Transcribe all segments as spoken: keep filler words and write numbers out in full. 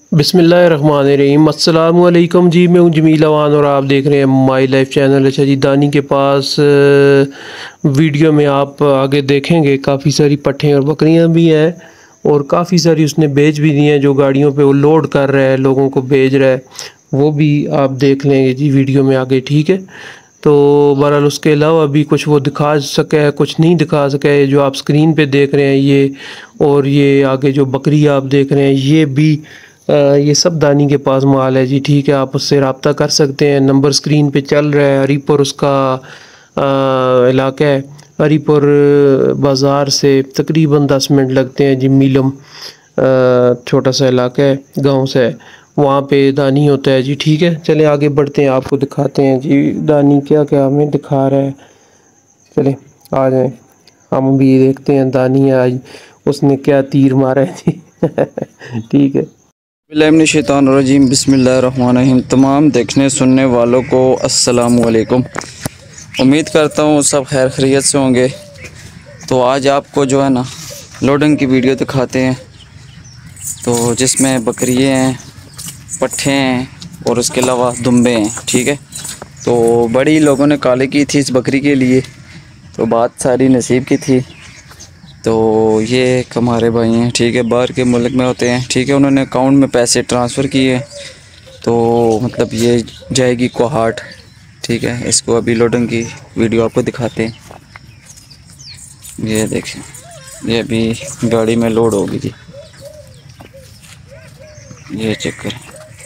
बिस्मिल्लाहिर्रहमानिर्रहीम। अस्सलामु अलैकुम जी, मैं हूं जमील अवान और आप देख रहे हैं माई लाइफ चैनल। अच्छा जी, दानी के पास अ, वीडियो में आप आगे देखेंगे काफ़ी सारी पट्ठें और बकरियां भी हैं और काफ़ी सारी उसने बेच भी दी हैं। जो गाड़ियों पे वो लोड कर रहा है, लोगों को भेज रहा है, वो भी आप देख लेंगे जी वीडियो में आगे, ठीक है। तो बहरहाल उसके अलावा भी कुछ वो दिखा सका है, कुछ नहीं दिखा सका है। जो आप स्क्रीन पे देख रहे हैं ये, और ये आगे जो बकरी आप देख रहे हैं ये भी, अ, ये सब दानी के पास माल है जी, ठीक है। आप उससे रब्ता कर सकते हैं, नंबर स्क्रीन पे चल रहा है। हरीपुर उसका अ, इलाका है। हरीपुर बाज़ार से तकरीबन दस मिनट लगते हैं जी। मीलम छोटा सा इलाका है, गांव से है, वहाँ पे दानी होता है जी, ठीक है। चले आगे बढ़ते हैं, आपको दिखाते हैं जी दानी क्या क्या हमें दिखा रहा है। चले आ जाएं, हम भी देखते हैं दानी आज उसने क्या तीर मारा है जी ठीक है। बिस्मिल्लाहिर्रहमानिर्रहीम, बिस्मिल्लाहिर्रहमानिर्रहीम। तमाम देखने सुनने वालों को अस्सलामु अलैकुम। उम्मीद करता हूँ सब खैर खैरियत से होंगे। तो आज आपको जो है ना लोडिंग की वीडियो दिखाते हैं, तो जिसमें बकरियाँ हैं, पट्ठे हैं और उसके अलावा दुम्बे हैं, ठीक है। तो बड़ी लोगों ने काले की थी इस बकरी के लिए, तो बात सारी नसीब की थी। तो ये एक हमारे भाई हैं, ठीक है, बाहर के मुल्क में होते हैं, ठीक है। उन्होंने अकाउंट में पैसे ट्रांसफ़र किए, तो मतलब ये जाएगी कोहाट, ठीक है। इसको अभी लोडिंग की वीडियो आपको दिखाते हैं। ये देखें, ये अभी गाड़ी में लोड होगी जी। ये चेक करें,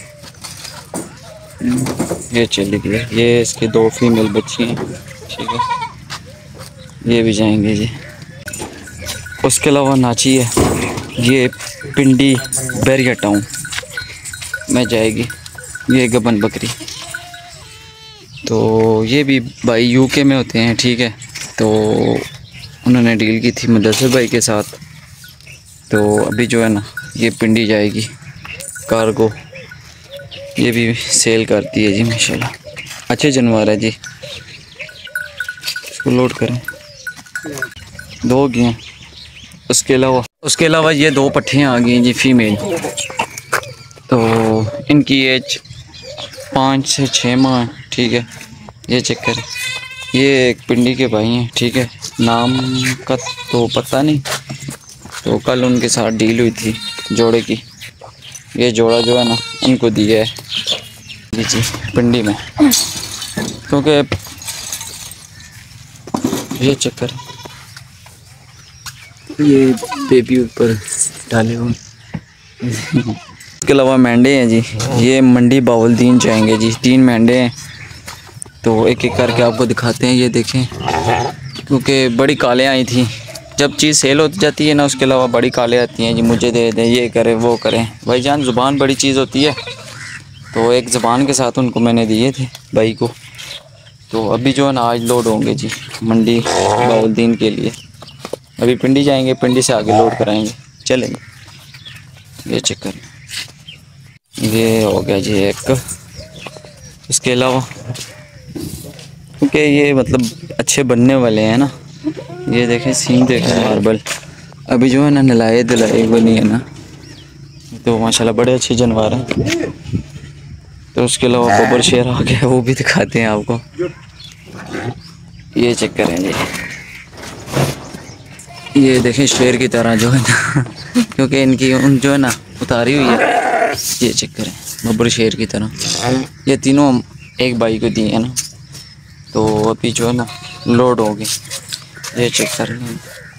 ये चली गई। ये इसके दो फीमेल बच्ची हैं, ठीक है, ये भी जाएंगे जी। उसके अलावा नाची है, ये पिंडी बैरिया टाउन में जाएगी, ये गबन बकरी। तो ये भी भाई यूके में होते हैं, ठीक है। तो उन्होंने डील की थी मुदस्सिर भाई के साथ। तो अभी जो है ना ये पिंडी जाएगी कार्गो। ये भी सेल करती है जी, माशाल्लाह अच्छे जानवर है जी। इसको लोड करें, दो गए हैं। उसके अलावा उसके अलावा ये दो पट्ठियाँ आ गई हैं जी, फीमेल। तो इनकी एज पाँच से छः माह, ठीक है। ये चेक करें, ये एक पिंडी के भाई हैं, ठीक है। नाम का तो पता नहीं, तो कल उनके साथ डील हुई थी जोड़े की। ये जोड़ा जो है ना उनको दिया है जी जी पिंडी में, क्योंकि ये चेक करें, ये बेबी ऊपर डाले हुए। इसके अलावा मेंढे हैं जी, ये मंडी बाउलदीन जाएंगे जी। तीन मेंढे हैं, तो एक एक करके आपको दिखाते हैं। ये देखें, क्योंकि बड़ी कालें आई थी। जब चीज़ सेल हो जाती है ना, उसके अलावा बड़ी कालें आती हैं जी, मुझे दे दें, ये करें वो करें। भाईजान ज़ुबान बड़ी चीज़ होती है, तो एक ज़ुबान के साथ उनको मैंने दिए थे भाई को। तो अभी जो है ना आज लोड होंगे जी मंडी बाउलदीन के लिए। अभी पिंडी जाएंगे, पिंडी से आगे लोड कराएंगे, चलेंगे। ये चेक करें, ये हो गया जी एक। इसके अलावा क्योंकि ये मतलब अच्छे बनने वाले हैं ना, ये देखें सीन देखें मार्बल। अभी जो है ना नलाए दिलाए बनी है ना, तो माशाल्लाह बड़े अच्छे जानवर हैं। तो उसके अलावा गोबर शेर आ गया, वो भी दिखाते हैं आपको। ये चेक करें जी, ये देखें शेर की तरह जो है ना क्योंकि इनकी उन जो है ना उतारी हुई है। ये चेक करें, गोबर शेर की तरह। ये तीनों हम एक भाई को दिए हैं ना, तो अभी जो है ना लोड होगी। ये चेक कर लें,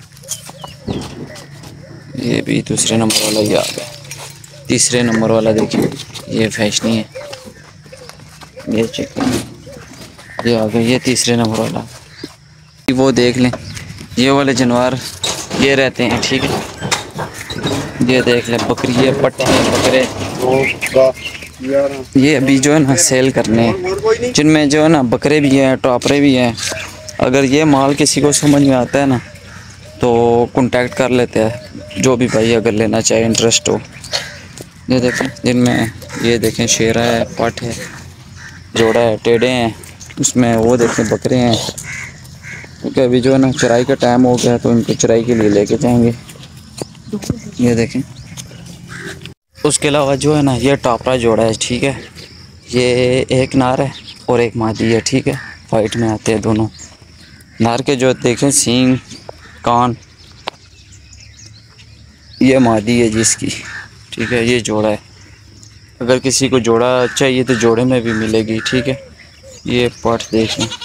ये भी दूसरे नंबर वाला ये आ गया। तीसरे नंबर वाला देखिए, ये फैशनी है। ये चेक करें, ये आ गया, ये तीसरे नंबर वाला। वो देख लें, ये वाले जानवर ये रहते हैं, ठीक है। ये देख लें, बकरी, पट्टे, बकरे, ये अभी जो है ना सेल करने हैं, जिनमें जो है ना बकरे भी हैं, टॉपरे भी हैं। अगर ये माल किसी को समझ में आता है ना, तो कांटेक्ट कर लेते हैं, जो भी भाई अगर लेना चाहे, इंटरेस्ट हो। ये देखें, जिनमें ये देखें शेरा है, पट है, जोड़ा है, टेढ़े हैं, उसमें वो देखें बकरे हैं। क्योंकि अभी जो है ना चराई का टाइम हो गया, तो इनको चराई के लिए लेके जाएंगे। ये देखें, उसके अलावा जो है ना ये टापरा जोड़ा है, ठीक है। ये एक नार है और एक मादी है, ठीक है। फाइट में आते हैं दोनों। नार के जो देखें सींग कान, ये मादी है जिसकी, ठीक है। ये जोड़ा है, अगर किसी को जोड़ा चाहिए तो जोड़े में भी मिलेगी, ठीक है। ये पाठ देख लें,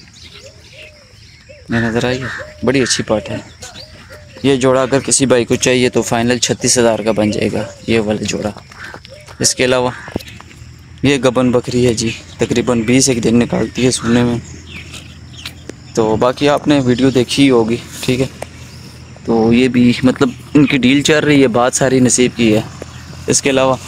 ये नज़र आई है, बड़ी अच्छी पाठ है। ये जोड़ा अगर किसी भाई को चाहिए तो फाइनल छत्तीस हज़ार का बन जाएगा ये वाला जोड़ा। इसके अलावा ये गबन बकरी है जी, तकरीबन बीस एक दिन निकालती है सोने में। तो बाकी आपने वीडियो देखी ही होगी, ठीक है। तो ये भी मतलब इनकी डील चल रही है, बात सारी नसीब की है। इसके अलावा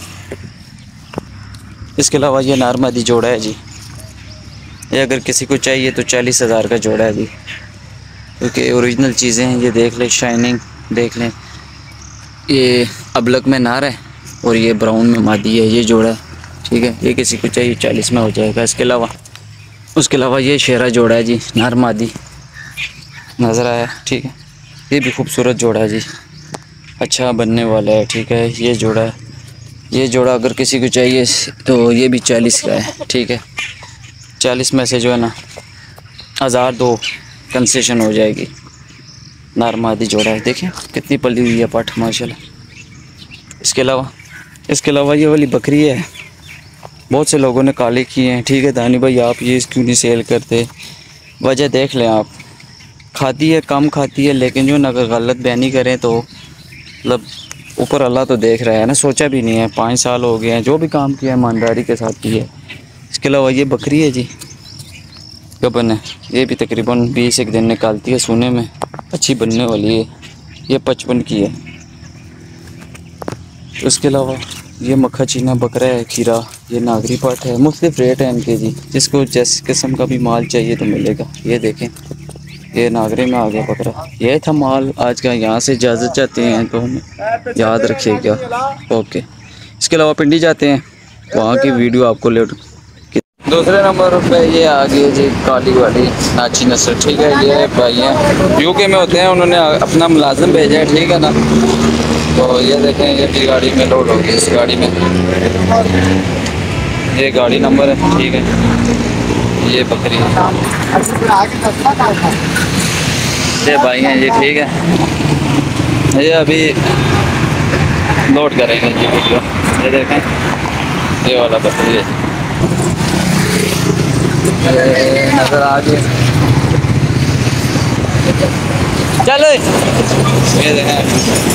इसके अलावा ये नारमादी जोड़ा है जी, ये अगर किसी को चाहिए तो चालीस हज़ार का जोड़ा है जी, क्योंकि ओरिजिनल चीज़ें हैं। ये देख लें, शाइनिंग देख लें। ये अबलक में नार है और ये ब्राउन में मादी है, ये जोड़ा है, ठीक है। ये किसी को चाहिए चालीस में हो जाएगा। इसके अलावा उसके अलावा ये शेरा जोड़ा है जी, नार मादी नज़र आया, ठीक है। ये भी खूबसूरत जोड़ा है जी, अच्छा बनने वाला है, ठीक है। ये जोड़ा है, ये जोड़ा अगर किसी को चाहिए तो ये भी चालीस का है, ठीक है। चालीस में से जो है ना हज़ार दो कंसेशन हो जाएगी। नारमादी जोड़ा है, देखें कितनी पली हुई है पाठ माशाल्लाह। इसके अलावा इसके अलावा ये वाली बकरी है, बहुत से लोगों ने काले किए हैं, ठीक है। दानी भाई आप ये क्यों नहीं सेल करते? वजह देख लें आप, खाती है कम खाती है, लेकिन जो ना अगर गलत बयानी करें तो मतलब ऊपर अल्लाह तो देख रहा है ना। सोचा भी नहीं है, पाँच साल हो गए हैं, जो भी काम किया है ईमानदारी के साथ किया है। इसके अलावा ये बकरी है जी, गबन है, ये भी तकरीबन बीस एक दिन निकालती है सोने में, अच्छी बनने वाली है। ये पचपन की है। उसके अलावा ये मक्खा चीना बकरा है, खीरा, ये नागरी पाट है। मुख्तलिफ रेट है इनके जी, जिसको जिस किस्म का भी माल चाहिए तो मिलेगा। ये देखें, ये नागरे में आ गया बकरा। ये था माल आज का। यहाँ से इजाज़त चाहते हैं तो हमें याद रखिएगा, ओके। इसके अलावा पिंडी जाते हैं, वहाँ की वीडियो आपको ले। दूसरे नंबर पे ये आ गई जी काली वाली नाची नस्ल, ठीक है। ये भाई हैं यूके में होते हैं, उन्होंने अपना मुलाजिम भेजा है, ठीक है ना। तो ये देखें, ये भी गाड़ी में लोड होगी, इस गाड़ी में ये गाड़ी नंबर है, ठीक है। ये बकरी ये भाई हैं ये, ठीक है। ये अभी लोड करेंगे ये वीडियो। ये देखें, ये वाला बकरी है, नजर आ गया। चलो ये देखें,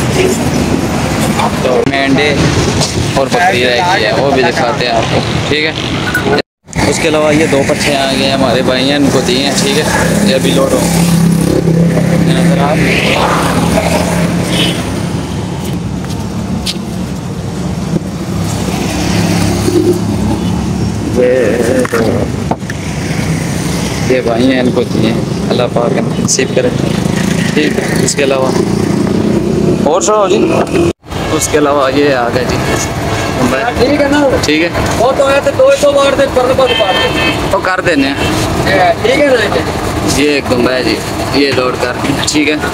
तो मेंढे और बकरी रह गई है, वो भी दिखाते हैं आपको, ठीक है। उसके अलावा ये दो पट्टे आ गए हैं हमारे भाई हैं, इनको दिए हैं, ठीक है। ये अभी लोड हो नजर आ ये भाई हैं, इनको दिए हैं, अल्लाह पाक नसीब करे, ठीक है। इसके अलावा और सो जी, उसके अलावा ये आ गए जी, ठीक है ना, ठीक है। वो तो है तो दो दो बार दे पर पर तो कर देने, ठीक है ना। ये एक गुम्बा है जी, ये लोड कर, ठीक है।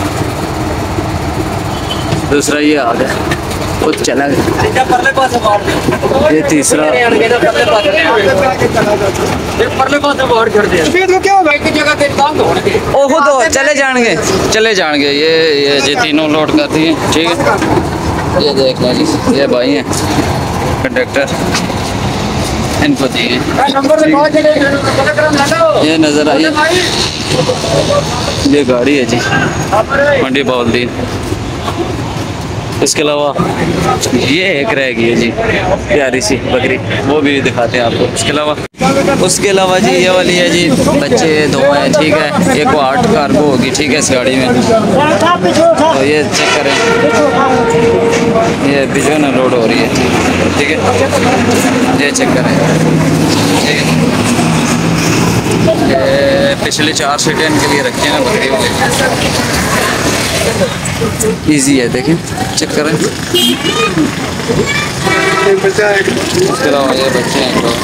दूसरा ये आ गया, वो चला गया। ये तीसरा ओहो तो चले जाएंगे चले जाएंगे ये ये जी तीनों लोड कर दिए, ठीक है। ये देख लें जी, ये भाई हैं कंडक्टर, इनको दिए ये नज़र आई। ये गाड़ी है जी मंडी बाउल। इसके अलावा ये एक रह गई है जी प्यारी सी बकरी, वो भी दिखाते हैं आपको। इसके अलावा उसके अलावा जी ये वाली है जी, बच्चे दो हैं, ठीक है। एक को आठ कार्गो होगी, ठीक है, इस गाड़ी में। तो ये चेक करें, ये भी जो ना लोड हो रही है, ठीक है। ये चेक करें, ठीक है। ये पिछले चार सीटें इनके लिए रखे हैं बकरी वाले, इजी है, देखें चेक करें। इसके अलावा ये बच्चे हैं तो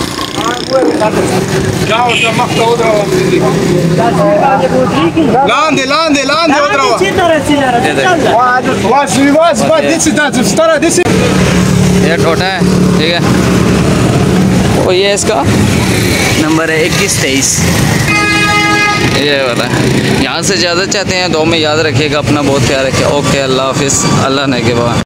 Lande, lande, lande outra hora. ये टोटा है, ठीक है। और ये इसका नंबर है इक्कीस तेईस। ये वाला है। यहाँ से ज़्यादा चाहते हैं दो में याद रखिएगा, अपना बहुत ख्याल रखिए। ओके, अल्लाह हाफिज़, अल्लाह ने के बाद।